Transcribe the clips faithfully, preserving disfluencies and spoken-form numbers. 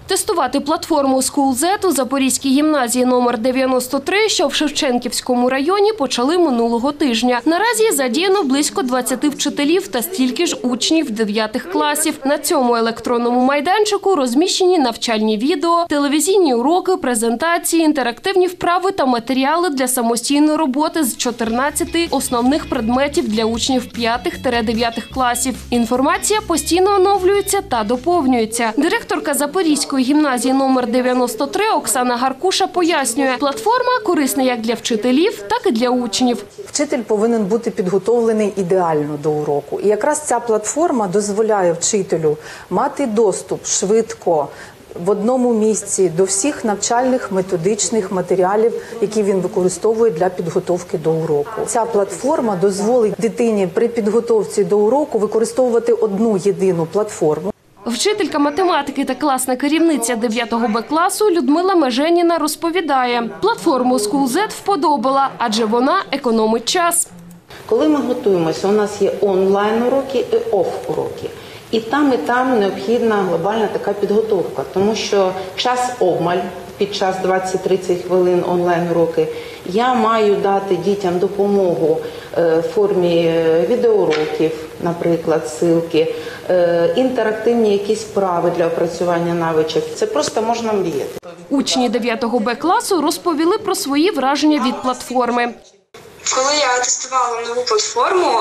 Тестувати платформу SchoolZ у Запорізькій гімназії номер дев'яносто три, що в Шевченківському районі, почали минулого тижня. Наразі задіяно близько двадцяти вчителів та стільки ж учнів дев'ятих класів. На цьому електронному майданчику розміщені навчальні відео, телевізійні уроки, презентації, інтерактивні вправи та матеріали для самостійної роботи з чотирнадцяти основних предметів для учнів п'ятих-дев'ятих класів. Інформація постійно оновлюється та доповнюється. Директорка Запорізької гімназії номер дев'яносто три Оксана Гаркуша пояснює, платформа корисна як для вчителів, так і для учнів. Вчитель повинен бути підготовлений ідеально до уроку. І якраз ця платформа дозволяє вчителю мати доступ швидко, в одному місці до всіх навчальних методичних матеріалів, які він використовує для підготовки до уроку. Ця платформа дозволить дитині при підготовці до уроку використовувати одну єдину платформу. Вчителька математики та класна керівниця дев'ятого Б класу Людмила Меженіна розповідає, платформу SchoolZ вподобала, адже вона економить час. Коли ми готуємося, у нас є онлайн-уроки і оф-уроки. І там, і там необхідна глобальна така підготовка, тому що час обмаль під час двадцять-тридцять хвилин онлайн-уроки. Я маю дати дітям допомогу в формі відеоуроків, наприклад, ссылки, інтерактивні якісь вправи для опрацювання навичок. Це просто можна мріяти. Учні дев'ятого Б класу розповіли про свої враження від платформи. Коли я тестувала нову платформу,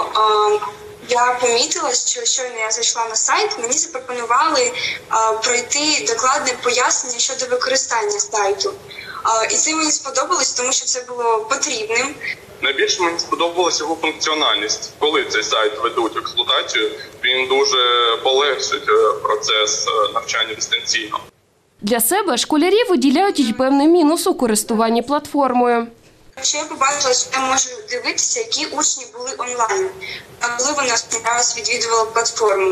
я помітила, що щойно я зайшла на сайт, мені запропонували а, пройти докладне пояснення щодо використання сайту. А, і це мені сподобалось, тому що це було потрібним. Найбільше мені сподобалася його функціональність. Коли цей сайт ведуть в експлуатацію, він дуже полегшить процес навчання дистанційно. Для себе школярі виділяють і певний мінус у користуванні платформою. Що я побачила, що я можу дивитися, які учні були онлайн, коли вони останній раз відвідували платформу.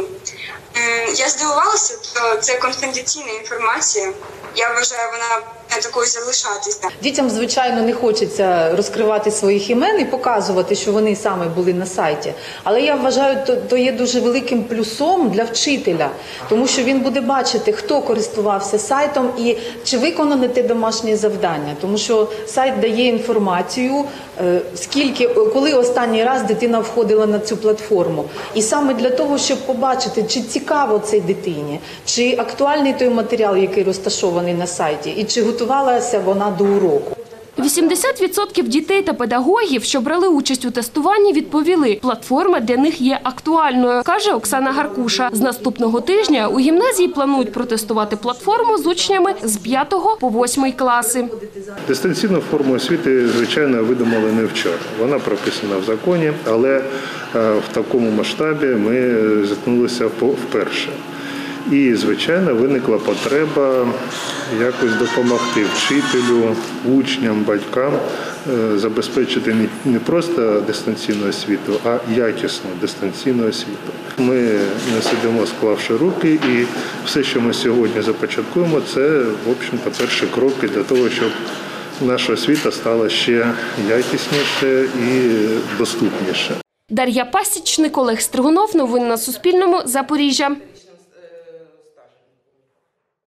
Я здивувалася, що це конфіденційна інформація. Я вважаю, вона такою залишатися. Дітям, звичайно, не хочеться розкривати своїх імен і показувати, що вони саме були на сайті. Але я вважаю, то, то є дуже великим плюсом для вчителя, тому що він буде бачити, хто користувався сайтом і чи виконане те домашнє завдання. Тому що сайт дає інформацію, скільки, коли останній раз дитина входила на цю платформу. І саме для того, щоб побачити, чи цікаво цій дитині, чи актуальний той матеріал, який розташований на сайті, і чи готувалася вона до уроку. вісімдесят відсотків дітей та педагогів, що брали участь у тестуванні, відповіли, платформа для них є актуальною, каже Оксана Гаркуша. З наступного тижня у гімназії планують протестувати платформу з учнями з п'ятого по восьмий класи. Дистанційну форму освіти, звичайно, видумали не вчора. Вона прописана в законі, але в такому масштабі ми зіткнулися вперше. І, звичайно, виникла потреба якось допомогти вчителю, учням, батькам забезпечити не просто дистанційну освіту, а якісну дистанційну освіту. Ми не сидимо, склавши руки, і все, що ми сьогодні започаткуємо, це, в общем-то, перші кроки для того, щоб наша освіта стала ще якісніше і доступніше. Дар'я Пасічник, Олег Стригунов. Новини на Суспільному. Запоріжжя.